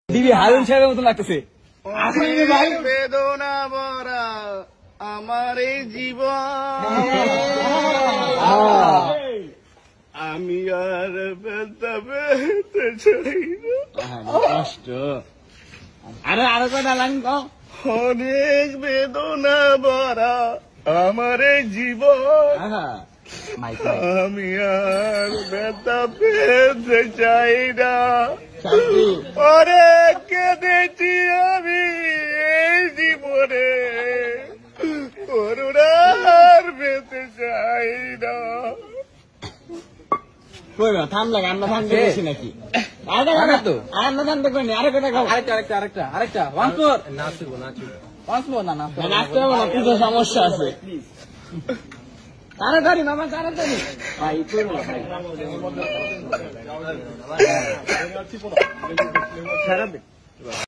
দিবি হারুন সাহেবের মতন লাগতেছে। বেদনা ভরা আমার এই জীবন, আমি আর ব্যথা পেতে চাই না। কষ্ট আরো কথা লাগবে। অনেক বেদনা ভরা আমার এই জীবন, আমি আর ব্যথা পেতে চাই না। অনেক কেঁদেছি আমি এই জীবনে, করুণার পেতে চাই না। থামলাম আমরা থামতে গেছি নাকি? আমরা থামতে করিনি। আরেক কথা খাবো। আরেকটা নাচবো না নাচতে হবে না, কিছু সমস্যা আছে। তাড়াতাড়ি মামা তাড়াতাড়ি ভাই।